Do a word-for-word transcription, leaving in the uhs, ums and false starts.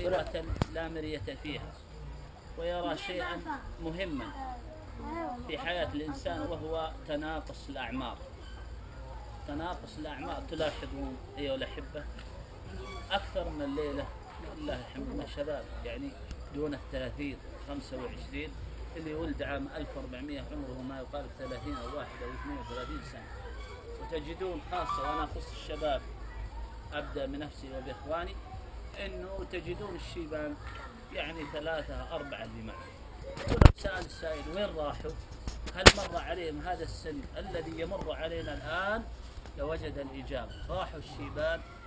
حقيقة لا مرية فيها، ويرى شيئا مهما في حياة الإنسان وهو تناقص الأعمار. تناقص الأعمار تلاحظون أيها الأحبة أكثر من الليلة لله الحمد من الشباب يعني دون الثلاثين، خمسة وعشرين، اللي ولد عام ألف وأربعمائة عمره ما يقارب ثلاثين أو واحد أو اثنين وثلاثين سنة. وتجدون خاصة، وأنا أخص الشباب أبدأ بنفسي وبإخواني، إنه تجدون الشيبان يعني ثلاثة أربعة اللي معه. ولو سأل السائل وين راحوا؟ هل مر عليهم هذا السن الذي يمر علينا الآن؟ لوجد الإجابة، راحوا الشيبان